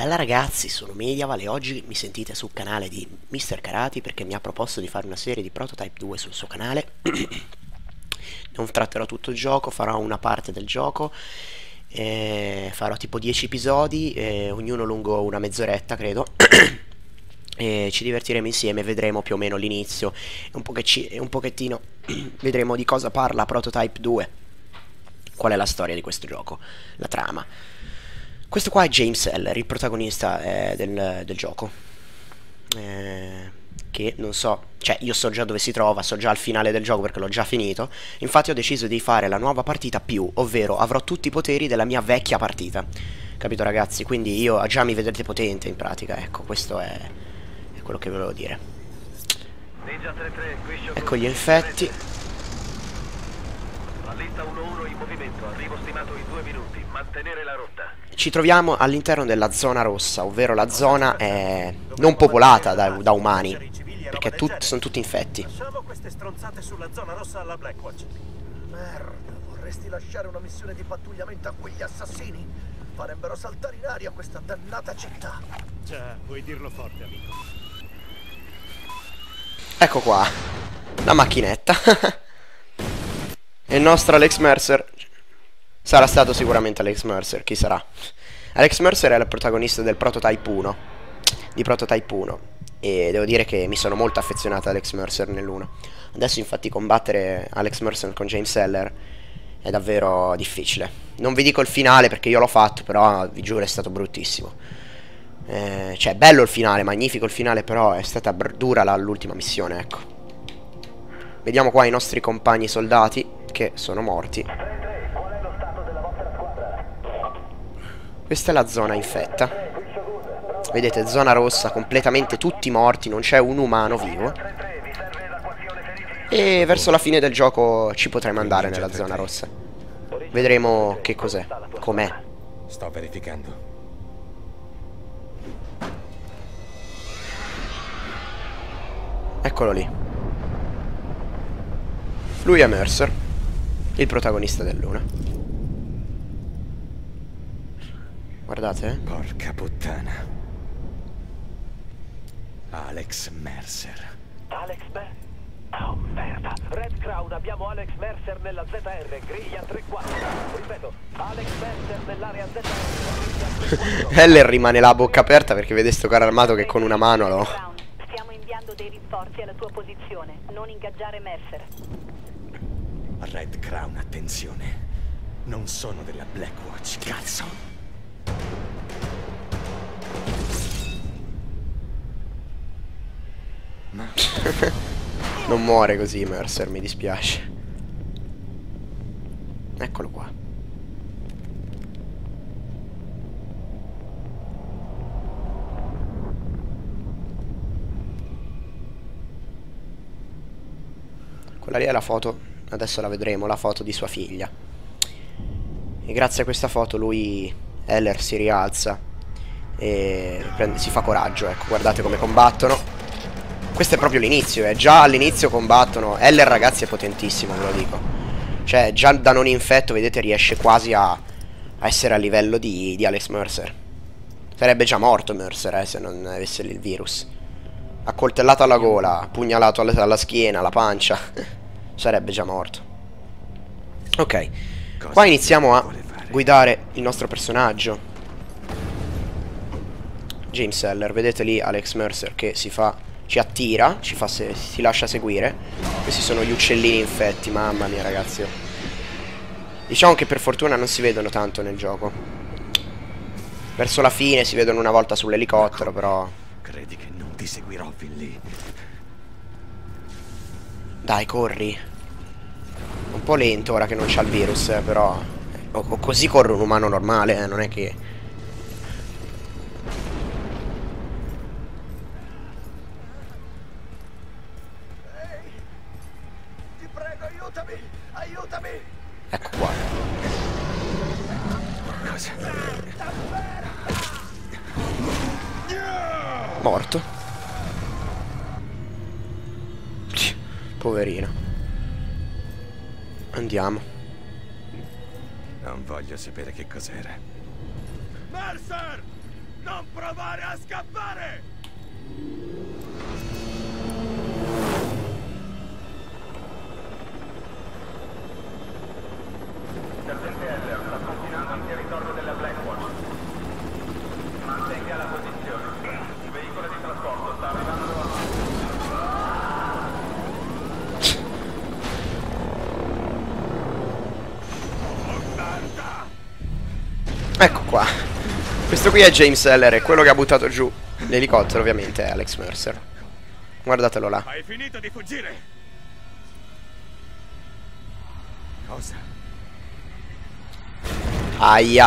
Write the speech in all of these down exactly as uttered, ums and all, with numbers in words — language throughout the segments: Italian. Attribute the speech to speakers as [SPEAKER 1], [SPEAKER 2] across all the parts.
[SPEAKER 1] Bella ragazzi, sono Mediaval e oggi mi sentite sul canale di mister Karate perché mi ha proposto di fare una serie di Prototype due sul suo canale. Non tratterò tutto il gioco, farò una parte del gioco, eh, farò tipo dieci episodi, eh, ognuno lungo una mezz'oretta credo. E ci divertiremo insieme, vedremo più o meno l'inizio e un, pochecci- e un pochettino vedremo di cosa parla Prototype due, qual è la storia di questo gioco, la trama. Questo qua è James Heller, il protagonista eh, del, del gioco, eh, che non so, cioè io so già dove si trova, so già il finale del gioco perché l'ho già finito. Infatti ho deciso di fare la nuova partita più, ovvero avrò tutti i poteri della mia vecchia partita, capito ragazzi? Quindi io già mi vedrete potente in pratica, ecco, questo è, è quello che volevo dire. Ecco gli infetti.
[SPEAKER 2] La lista uno uno in movimento, arrivo stimato in due minuti, mantenere la rotta.
[SPEAKER 1] Ci troviamo all'interno della zona rossa, ovvero la zona è non popolata da, da umani, perché tut, sono tutti infetti.
[SPEAKER 3] Lasciamo queste stronzate sulla zona rossa alla Blackwatch. Merda, vorresti lasciare una missione di pattugliamento a quegli assassini? Farebbero saltare in aria questa dannata città.
[SPEAKER 4] Già, puoi dirlo forte, amico.
[SPEAKER 1] Ecco qua, la macchinetta. E il nostro Alex Mercer sarà stato sicuramente Alex Mercer, chi sarà? Alex Mercer è il protagonista del Prototype uno, di Prototype uno, e devo dire che mi sono molto affezionato a Alex Mercer nell'uno. Adesso infatti combattere Alex Mercer con James Heller è davvero difficile. Non vi dico il finale perché io l'ho fatto, però vi giuro è stato bruttissimo. Eh, cioè bello il finale, magnifico il finale, però è stata dura l'ultima missione, ecco. Vediamo qua i nostri compagni soldati che sono morti. Questa è la zona infetta. Vedete, zona rossa, completamente tutti morti, non c'è un umano vivo. E verso la fine del gioco ci potremo andare nella zona rossa. Vedremo che cos'è, com'è.
[SPEAKER 4] Sto verificando.
[SPEAKER 1] Eccolo lì. Lui è Mercer, il protagonista dell'una. Guardate, eh.
[SPEAKER 4] Porca puttana. Alex Mercer.
[SPEAKER 2] Alex Mercer? Oh merda. Red Crown, abbiamo Alex Mercer nella Z R, griglia tre quattro. Ripeto, Alex Mercer nell'area Z R, griglia tre quattro.
[SPEAKER 1] Heller rimane la bocca aperta perché vede sto caro armato che con una mano lo...
[SPEAKER 5] Stiamo inviando dei rinforzi alla tua posizione. Non ingaggiare Mercer.
[SPEAKER 4] Red Crown, attenzione. Non sono della Blackwatch, cazzo. Ma...
[SPEAKER 1] Non muore così Mercer, mi dispiace. Eccolo qua. Quella lì è la foto, adesso la vedremo, la foto di sua figlia. E grazie a questa foto lui, Heller, si rialza e prende, si fa coraggio, ecco, guardate come combattono. Questo è proprio l'inizio, eh. Già all'inizio combattono. Heller ragazzi è potentissimo, ve lo dico. Cioè già da non infetto, vedete, riesce quasi a, a essere a livello di, di Alex Mercer. Sarebbe già morto Mercer, eh, se non avesse il virus. Accoltellato alla gola, pugnalato alla, alla schiena, alla pancia. Sarebbe già morto. Ok, qua iniziamo a guidare il nostro personaggio, James Heller. Vedete lì Alex Mercer che si fa, ci attira, ci fa se, si lascia seguire. Questi sono gli uccellini infetti, mamma mia ragazzi. Diciamo che per fortuna non si vedono tanto nel gioco. Verso la fine si vedono una volta sull'elicottero, però...
[SPEAKER 4] Credi che non ti seguirò fin lì?
[SPEAKER 1] Dai, corri. Un po' lento ora che non c'ha il virus, eh, però... O, o così corre un umano normale, eh, non è che...
[SPEAKER 3] Ehi! Ti prego, aiutami! Aiutami!
[SPEAKER 1] Ecco qua.
[SPEAKER 4] Cosa?
[SPEAKER 1] Morto. Poverino. Andiamo.
[SPEAKER 4] Non voglio sapere che cos'era.
[SPEAKER 3] Mercer!
[SPEAKER 4] Non provare a scappare!
[SPEAKER 2] Sergente Heller sta confinando il territorio della Blackwatch. Mantenga la posizione. Il veicolo di trasporto sta arrivando a...
[SPEAKER 1] Ecco qua. Questo qui è James Heller, è quello che ha buttato giù l'elicottero, ovviamente è Alex Mercer. Guardatelo là.
[SPEAKER 4] Hai finito di fuggire? Cosa?
[SPEAKER 1] Aia.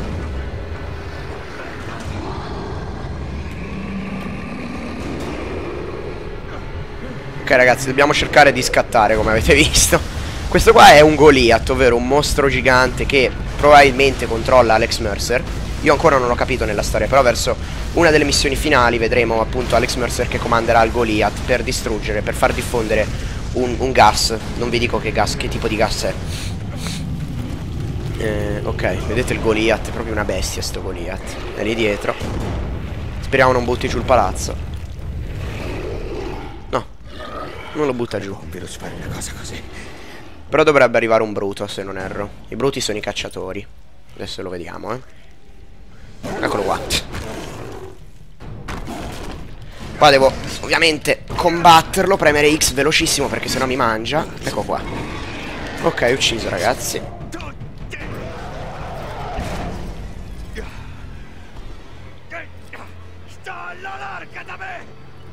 [SPEAKER 1] Ok ragazzi, dobbiamo cercare di scattare, come avete visto. Questo qua è un Goliath, ovvero un mostro gigante che probabilmente controlla Alex Mercer. Io ancora non ho capito nella storia, però verso una delle missioni finali vedremo appunto Alex Mercer che comanderà il Goliath per distruggere, per far diffondere un, un gas. Non vi dico che gas, che tipo di gas è. Eh, ok, vedete il Goliath, è proprio una bestia sto Goliath. È lì dietro. Speriamo non butti giù il palazzo. No, non lo butta giù.
[SPEAKER 4] Non vedo fare una cosa così.
[SPEAKER 1] Però dovrebbe arrivare un bruto, se non erro. I bruti sono i cacciatori. Adesso lo vediamo, eh. Eccolo qua. Qua devo ovviamente combatterlo, premere X velocissimo perché sennò mi mangia. Ecco qua. Ok, ucciso ragazzi.
[SPEAKER 4] Sto alla larga da me!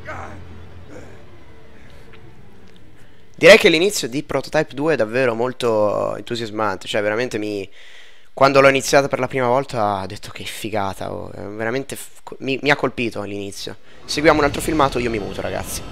[SPEAKER 1] Direi che l'inizio di Prototype due è davvero molto entusiasmante. Cioè veramente mi... Quando l'ho iniziata per la prima volta ho detto che figata, oh, veramente mi, mi ha colpito all'inizio. Seguiamo un altro filmato, io mi muto ragazzi.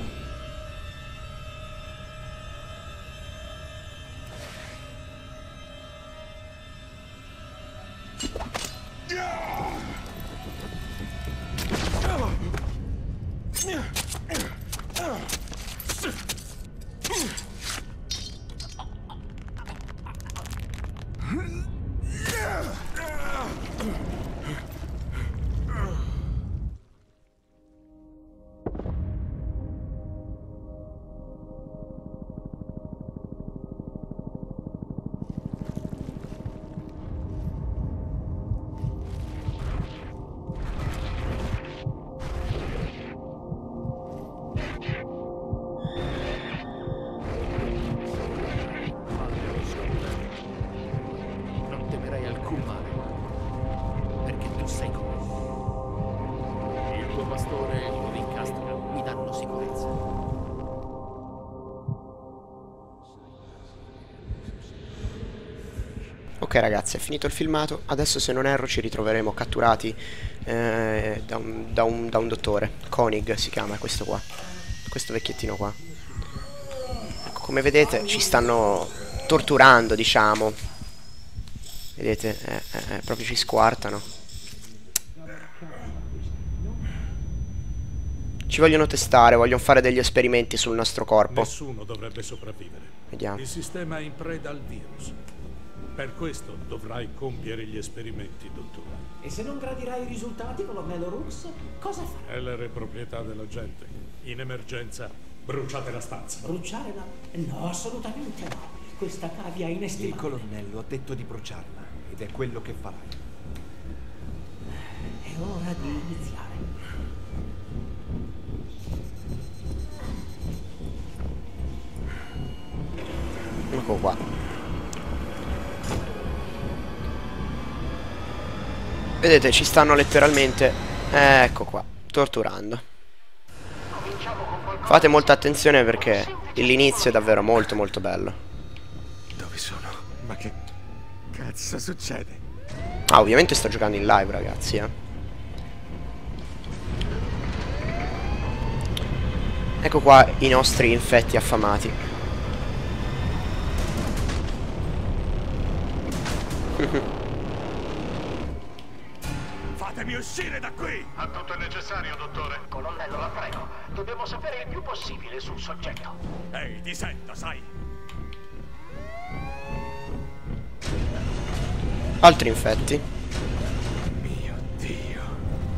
[SPEAKER 3] Non temerei alcun male, perché tu sei con me. Il tuo pastore e il tuo incastro mi danno sicurezza.
[SPEAKER 1] Ok ragazzi, è finito il filmato. Adesso se non erro ci ritroveremo catturati eh, da, un, da, un, da un dottore. Koenig si chiama questo qua. Questo vecchiettino qua. Ecco, come vedete ci stanno torturando, diciamo. Vedete, eh, eh, eh, proprio ci squartano. Ci vogliono testare, vogliono fare degli esperimenti sul nostro corpo.
[SPEAKER 6] Nessuno dovrebbe sopravvivere.
[SPEAKER 1] Vediamo.
[SPEAKER 6] Il sistema è in preda al virus. Per questo dovrai compiere gli esperimenti, dottore.
[SPEAKER 7] E se non gradirai i risultati, colonnello Rooks, cosa fai?
[SPEAKER 6] Heller è proprietà della gente. In emergenza, bruciate la stanza.
[SPEAKER 7] Bruciare la... No, assolutamente no. Questa cavia è
[SPEAKER 4] Il
[SPEAKER 7] inestimabile.
[SPEAKER 4] colonnello ha detto di bruciarla ed è quello che farai.
[SPEAKER 7] È ora di iniziare.
[SPEAKER 1] Ecco qua. Vedete, ci stanno letteralmente, ecco qua, torturando. Fate molta attenzione perché l'inizio è davvero molto molto bello.
[SPEAKER 4] Dove sono? Ma che cazzo succede?
[SPEAKER 1] Ah, ovviamente sto giocando in live ragazzi, eh. Ecco qua i nostri infetti affamati.
[SPEAKER 4] Fatemi uscire da qui!
[SPEAKER 2] Ha tutto il necessario, dottore. Colonnello, la prego. Dobbiamo sapere il più possibile sul soggetto.
[SPEAKER 4] Ehi, ti sento, sai?
[SPEAKER 1] Altri infetti.
[SPEAKER 4] Mio Dio.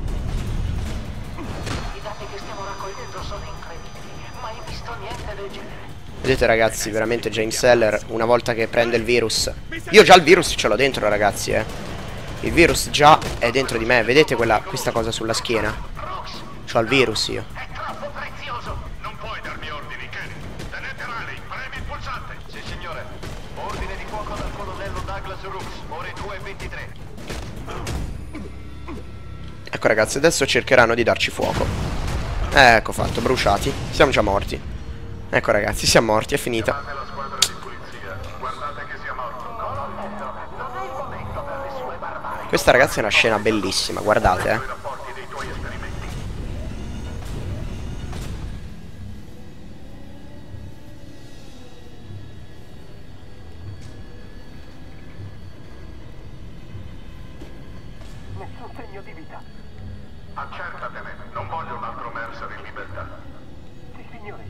[SPEAKER 1] Vedete ragazzi, veramente James Heller, una volta che prende il virus... Io già il virus ce l'ho dentro ragazzi, eh. Il virus già è dentro di me. Vedete quella, questa cosa sulla schiena? C'ho il virus io.
[SPEAKER 8] È troppo prezioso! Non puoi darmi ordini, Kenny. Tenente Riley, premi il pulsante. Sì, signore. Ordine di fuoco dal colonnello Douglas Rooks, ore due e ventitré.
[SPEAKER 1] Ecco ragazzi, adesso cercheranno di darci fuoco. Eh, ecco fatto, bruciati. Siamo già morti. Ecco ragazzi, siamo morti, è finita.
[SPEAKER 8] La squadra di polizia. Guardate che sia morto. Colonnello, non è il momento per le sue barbarie.
[SPEAKER 1] Questa ragazzi è una scena bellissima, guardate eh.
[SPEAKER 8] I rapporti dei tuoi esperimenti.
[SPEAKER 2] Nessun segno di vita.
[SPEAKER 8] Accertatene, non voglio un altro Mercer in libertà.
[SPEAKER 2] Sì, signore.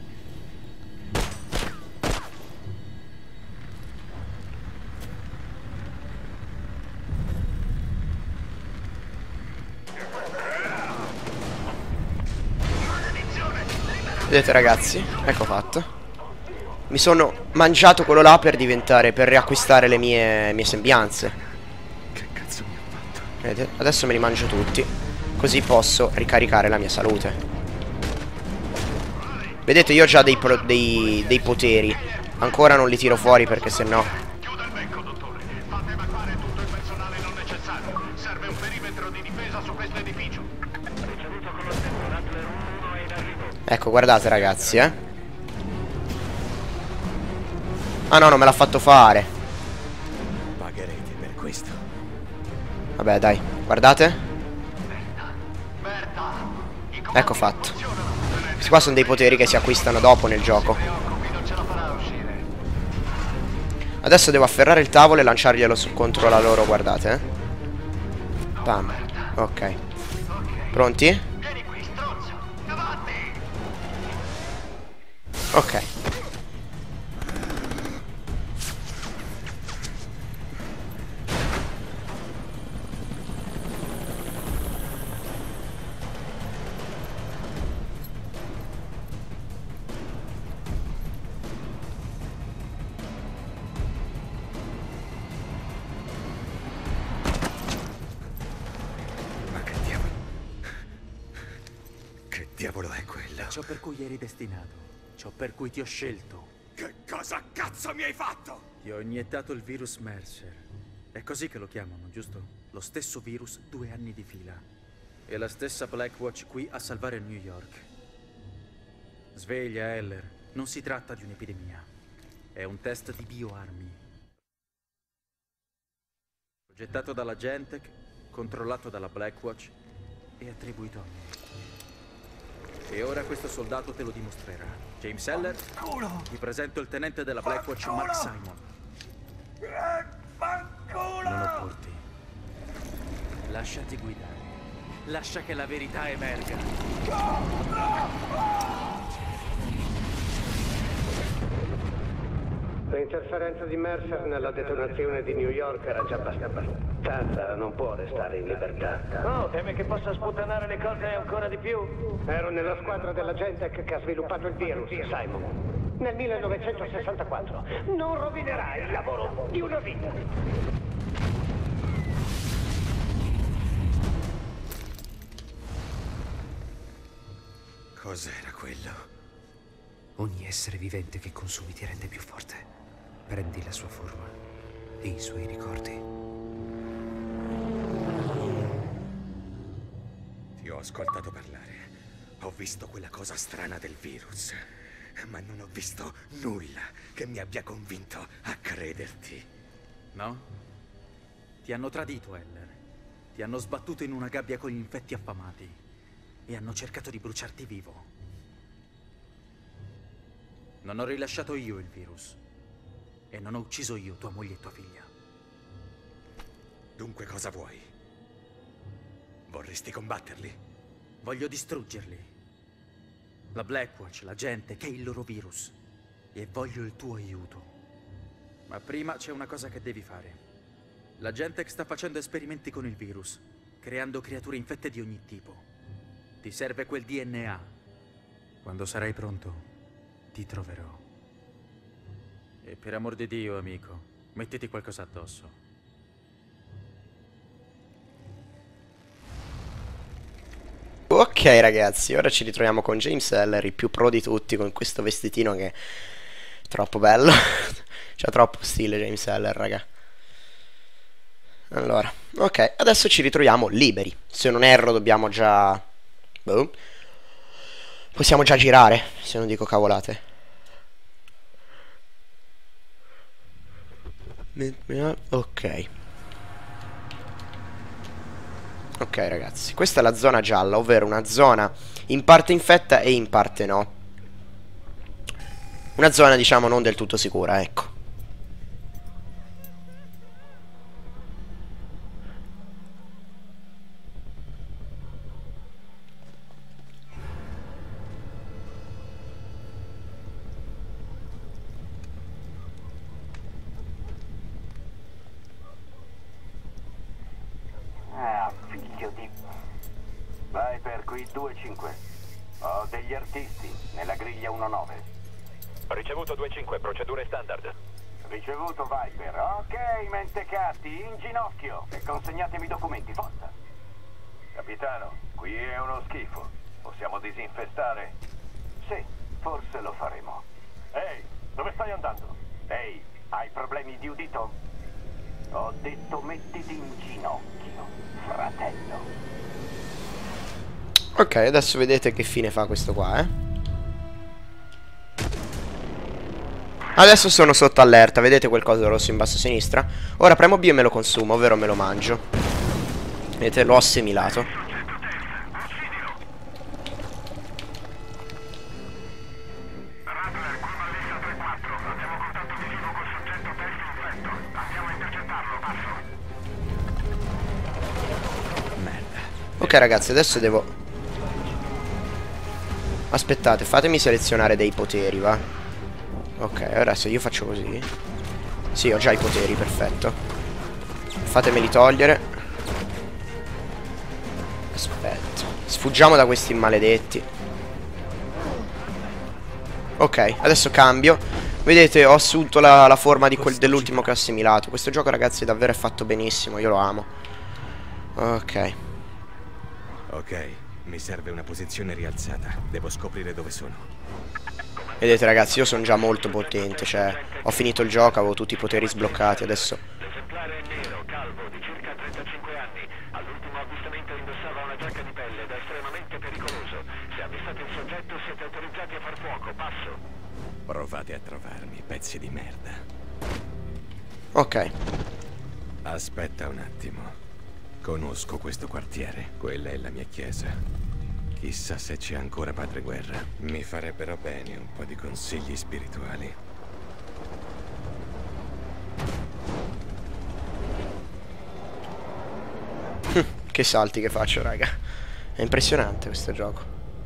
[SPEAKER 1] Vedete ragazzi, ecco fatto. Mi sono mangiato quello là per diventare, per riacquistare le mie, mie sembianze.
[SPEAKER 4] Che cazzo mi ha fatto?
[SPEAKER 1] Vedete? Adesso me li mangio tutti. Così posso ricaricare la mia salute. Vedete, io ho già dei, pro, dei, dei poteri. Ancora non li tiro fuori perché sennò...
[SPEAKER 8] Chiuda il becco, dottore. Fate evacuare tutto il personale non necessario. Serve un perimetro di difesa su questo edificio.
[SPEAKER 1] Ecco, guardate ragazzi, eh. Ah no, non me l'ha fatto fare.
[SPEAKER 4] Pagherete per questo.
[SPEAKER 1] Vabbè, dai, guardate. Ecco fatto. Questi qua sono dei poteri che si acquistano dopo nel gioco. Adesso devo afferrare il tavolo e lanciarglielo su contro la loro, guardate, eh. Bam. Ok. Pronti? Ok.
[SPEAKER 4] Ma che diavolo? Che diavolo è quello?
[SPEAKER 9] Ciò per cui eri destinato. Ciò per cui ti ho scelto.
[SPEAKER 4] Che cosa cazzo mi hai fatto?
[SPEAKER 9] Ti ho iniettato il virus Mercer. È così che lo chiamano, giusto? Lo stesso virus due anni di fila. E la stessa Blackwatch qui a salvare New York. Sveglia, Heller. Non si tratta di un'epidemia. È un test di bioarmi. Progettato dalla Gentek, controllato dalla Blackwatch e attribuito a me. E ora questo soldato te lo dimostrerà. James Heller, ti presento il tenente della Blackwatch, Mark Simon. Non opporti. Lasciati guidare. Lascia che la verità emerga.
[SPEAKER 10] L'interferenza di Mercer nella detonazione di New York era già abbastanza, non può restare in libertà.
[SPEAKER 2] No, teme che possa sputtanare le cose ancora di più?
[SPEAKER 10] Ero nella squadra della Gentek che ha sviluppato il virus, Simon. Nel millenovecentosessantaquattro. Non rovinerai il lavoro di una vita.
[SPEAKER 4] Cos'era quello?
[SPEAKER 11] Ogni essere vivente che consumi ti rende più forte. Prendi la sua forma e i suoi ricordi.
[SPEAKER 4] Ti ho ascoltato parlare. Ho visto quella cosa strana del virus. Ma non ho visto nulla che mi abbia convinto a crederti.
[SPEAKER 9] No? Ti hanno tradito, Heller. Ti hanno sbattuto in una gabbia con gli infetti affamati. E hanno cercato di bruciarti vivo. Non ho rilasciato io il virus. E non ho ucciso io tua moglie e tua figlia.
[SPEAKER 4] Dunque cosa vuoi? Vorresti combatterli?
[SPEAKER 9] Voglio distruggerli. La Blackwatch, la gente, che è il loro virus. E voglio il tuo aiuto. Ma prima c'è una cosa che devi fare. La Gentek sta facendo esperimenti con il virus, creando creature infette di ogni tipo. Ti serve quel D N A. Quando sarai pronto, ti troverò. E per amor di Dio, amico, mettiti qualcosa addosso.
[SPEAKER 1] Ok ragazzi, ora ci ritroviamo con James Heller, il più pro di tutti, con questo vestitino che è troppo bello. C'ha troppo stile James Heller, raga. Allora, ok, adesso ci ritroviamo liberi. Se non erro dobbiamo già... Boh. Possiamo già girare, se non dico cavolate. Ok. Ok ragazzi, questa è la zona gialla, ovvero una zona in parte infetta e in parte no. Una zona diciamo non del tutto sicura, ecco.
[SPEAKER 8] Viper, qui due cinque. Ho degli artisti nella griglia uno nove.
[SPEAKER 2] Ricevuto due cinque, procedure standard.
[SPEAKER 8] Ricevuto Viper. Ok, mentecatti, in ginocchio e consegnatemi i documenti, forza. Capitano, qui è uno schifo. Possiamo disinfestare? Sì, forse lo faremo. Ehi, dove stai andando? Ehi, hai problemi di udito? Ho detto mettiti in ginocchio, fratello.
[SPEAKER 1] Ok, adesso vedete che fine fa questo qua, eh. Adesso sono sotto allerta, vedete quel coso rosso in basso a sinistra? Ora premo B e me lo consumo, ovvero me lo mangio. Vedete, l'ho assimilato. Ok ragazzi, adesso devo... Aspettate, fatemi selezionare dei poteri, va. Ok, adesso io faccio così. Sì, ho già i poteri, perfetto. Fatemeli togliere. Aspetta. Sfuggiamo da questi maledetti. Ok, adesso cambio. Vedete, ho assunto la, la forma di quel dell'ultimo che ho assimilato. Questo gioco, ragazzi, davvero è fatto benissimo. Io lo amo. Ok.
[SPEAKER 4] Ok, mi serve una posizione rialzata. Devo scoprire dove sono.
[SPEAKER 1] Vedete ragazzi, io sono già molto potente. Cioè, ho finito il gioco, avevo tutti i poteri sbloccati. Adesso...
[SPEAKER 2] L'esemplare è nero, calvo, di circa trentacinque anni. All'ultimo avvistamento indossava una giacca di pelle ed è estremamente pericoloso. Se avvistate il soggetto siete autorizzati a far fuoco. Passo.
[SPEAKER 4] Provate a trovarmi, pezzi di merda.
[SPEAKER 1] Ok.
[SPEAKER 4] Aspetta un attimo. Conosco questo quartiere. Quella è la mia chiesa. Chissà se c'è ancora Padre Guerra. Mi farebbero bene un po' di consigli spirituali.
[SPEAKER 1] Che salti che faccio, raga. È impressionante questo gioco.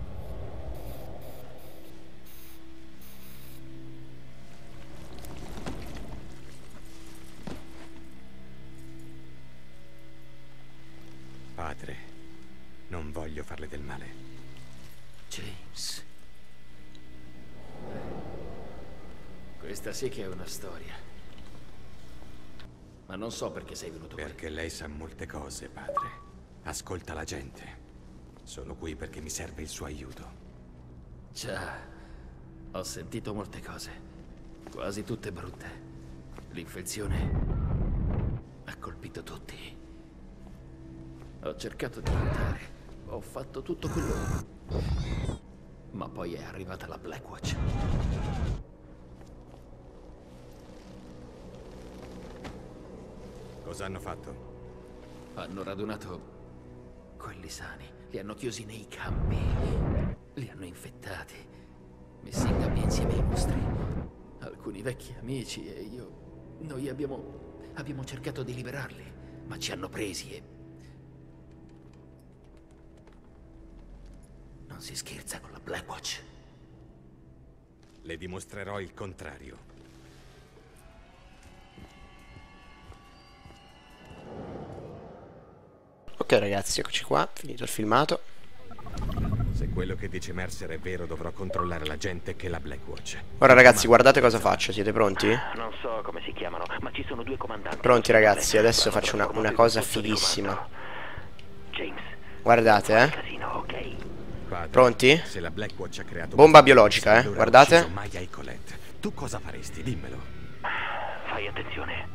[SPEAKER 4] Padre, non voglio farle del male.
[SPEAKER 12] James. Questa sì che è una storia. Ma non so perché sei venuto qui.
[SPEAKER 4] Perché lei sa molte cose, padre. Ascolta la gente. Sono qui perché mi serve il suo aiuto.
[SPEAKER 12] Già, ho sentito molte cose. Quasi tutte brutte. L'infezione ha colpito tutti. Ho cercato di aiutare, ho fatto tutto quello... Ma poi è arrivata la Blackwatch.
[SPEAKER 4] Cosa hanno fatto?
[SPEAKER 12] Hanno radunato quelli sani, li hanno chiusi nei campi, li hanno infettati, messi in gabbia insieme ai nostri. Alcuni vecchi amici e io... Noi abbiamo... abbiamo cercato di liberarli, ma ci hanno presi e... Non si scherza con la Blackwatch.
[SPEAKER 4] Le dimostrerò il contrario.
[SPEAKER 1] Ok ragazzi, eccoci qua, finito il filmato.
[SPEAKER 4] Se quello che dice Mercer è vero, dovrò controllare la gente che la Blackwatch.
[SPEAKER 1] Ora ragazzi, guardate cosa faccio, siete pronti?
[SPEAKER 2] Non so come si chiamano, ma ci sono due comandanti.
[SPEAKER 1] Pronti ragazzi, adesso faccio una, una cosa fighissima. Guardate, eh.
[SPEAKER 4] Padre,
[SPEAKER 1] Pronti?
[SPEAKER 4] se la Blackwatch ha creato
[SPEAKER 1] bomba biologica, eh. Guardate.
[SPEAKER 4] Maya e Colette, tu cosa faresti? Dimmelo.
[SPEAKER 2] Fai attenzione.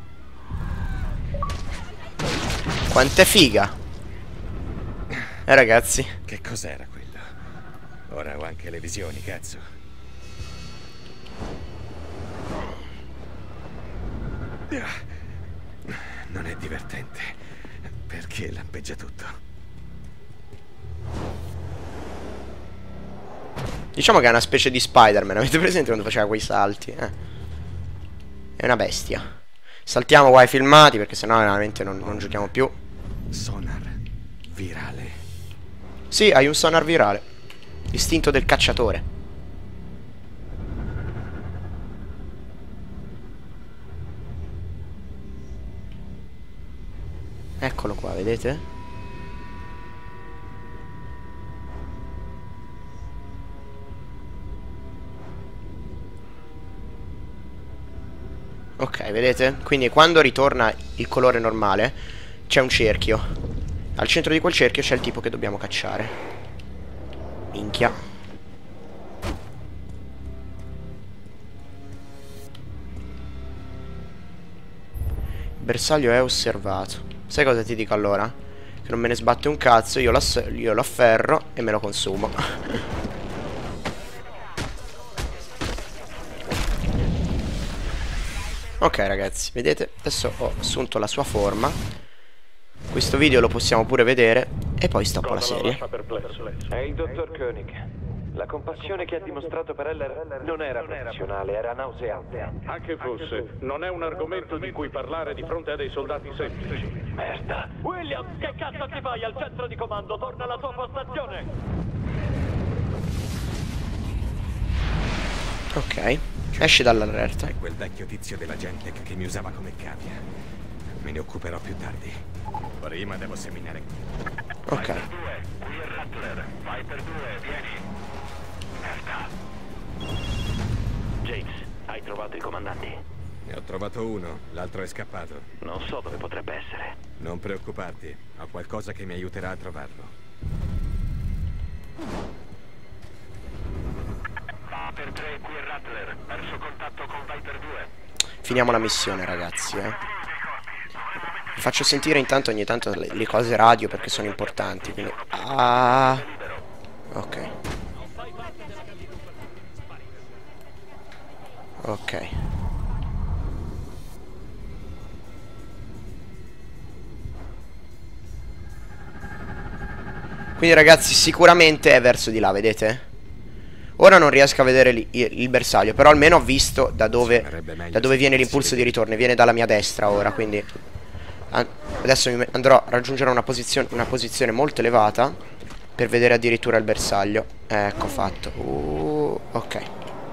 [SPEAKER 1] Quant'è figa. Eh ragazzi.
[SPEAKER 4] Che cos'era quello? Ora ho anche le visioni, cazzo. Non è divertente. Perché lampeggia tutto?
[SPEAKER 1] Diciamo che è una specie di Spider-Man. Avete presente quando faceva quei salti? Eh. È una bestia. Saltiamo qua i filmati perché sennò veramente non, non giochiamo più.
[SPEAKER 4] Sonar virale.
[SPEAKER 1] Sì, hai un sonar virale. Istinto del cacciatore. Eccolo qua, vedete? Ok, vedete? Quindi quando ritorna il colore normale c'è un cerchio. Al centro di quel cerchio c'è il tipo che dobbiamo cacciare. Minchia. Il bersaglio è osservato. Sai cosa ti dico allora? Che non me ne sbatte un cazzo, io, io lo afferro e me lo consumo. Ok ragazzi, vedete? Adesso ho assunto la sua forma. Questo video lo possiamo pure vedere e poi stoppo la serie.
[SPEAKER 2] È il dottor Koenig. La compassione che ha dimostrato per Heller non era professionale, era nauseante.
[SPEAKER 6] Anche fosse, non è un argomento di cui parlare di fronte a dei soldati semplici.
[SPEAKER 2] Merda. William, che cazzo ti fai al centro di comando? Torna alla tua postazione.
[SPEAKER 1] Ok, esci dall'allerta.
[SPEAKER 4] È quel vecchio tizio della gente che mi usava come cavia. Me ne occuperò più tardi. Prima devo seminare.
[SPEAKER 1] Ok.
[SPEAKER 8] Viper due, qui è Rattler. Viper due, vieni. Merda.
[SPEAKER 2] James, hai trovato i comandanti?
[SPEAKER 4] Ne ho trovato uno, l'altro è scappato.
[SPEAKER 2] Non so dove potrebbe essere.
[SPEAKER 4] Non preoccuparti, ho qualcosa che mi aiuterà a trovarlo.
[SPEAKER 8] Viper tre, qui è Rattler. Perso contatto con Viper due.
[SPEAKER 1] Finiamo la missione ragazzi, eh. Vi faccio sentire intanto ogni tanto le, le cose radio perché sono importanti, quindi... Ah... Ok. Ok. Quindi ragazzi sicuramente è verso di là, vedete? Ora non riesco a vedere il, il bersaglio, però almeno ho visto da dove, da dove viene l'impulso di ritorno. Viene dalla mia destra ora, quindi adesso mi andrò a raggiungere una posizione, una posizione molto elevata per vedere addirittura il bersaglio. Ecco fatto. uh, Ok.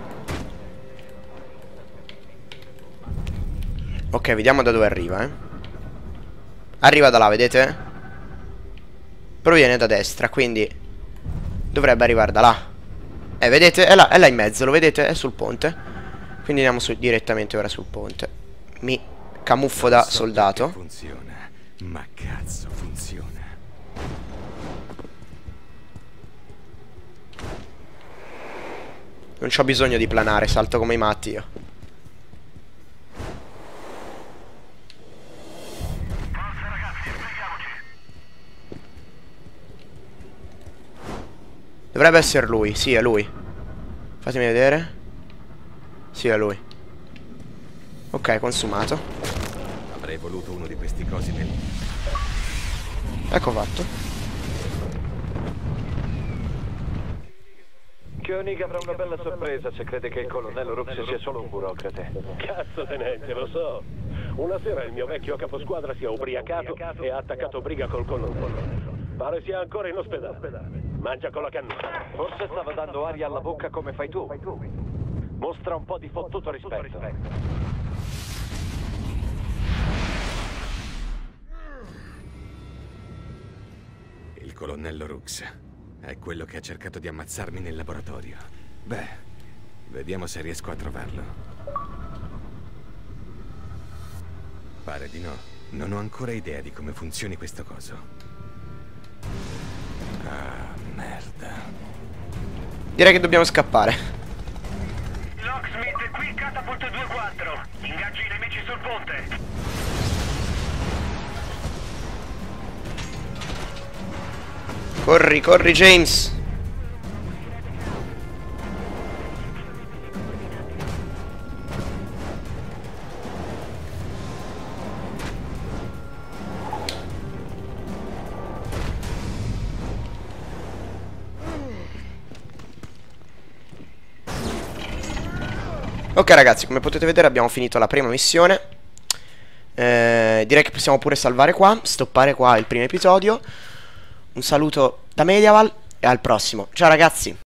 [SPEAKER 1] Ok, vediamo da dove arriva, eh. Arriva da là, vedete? Proviene da destra, quindi dovrebbe arrivare da là. Eh, vedete? È là, è là in mezzo, lo vedete? È sul ponte. Quindi andiamo su, direttamente ora sul ponte. Mi camuffo da soldato.
[SPEAKER 4] Funziona, ma cazzo funziona.
[SPEAKER 1] Non c'ho bisogno di planare, salto come i matti io. Dovrebbe essere lui, sì è lui. Fatemi vedere. Sì è lui. Ok, consumato.
[SPEAKER 4] Avrei voluto uno di questi cosi nel...
[SPEAKER 1] Ecco fatto.
[SPEAKER 2] Koenig avrà una bella sorpresa se crede che il colonnello Rux sia solo un burocrate.
[SPEAKER 13] Cazzo tenente, lo so. Una sera il mio vecchio caposquadra si è ubriacato e ha attaccato briga col colonnello. Pare sia ancora in ospedale. Mangia con la cannuccia.
[SPEAKER 2] Forse stava dando aria alla bocca come fai tu. Mostra un po' di fottuto rispetto.
[SPEAKER 4] Il colonnello Rux. È quello che ha cercato di ammazzarmi nel laboratorio. Beh, vediamo se riesco a trovarlo. Pare di no. Non ho ancora idea di come funzioni questo coso. Ah, merda.
[SPEAKER 1] Direi che dobbiamo scappare.
[SPEAKER 8] Locksmith, qui Catapult due quattro. Ingaggi i nemici sul ponte.
[SPEAKER 1] Corri, corri James. Ok ragazzi, come potete vedere abbiamo finito la prima missione. eh, Direi che possiamo pure salvare qua, stoppare qua il primo episodio. Un saluto da Mediaval e al prossimo. Ciao ragazzi.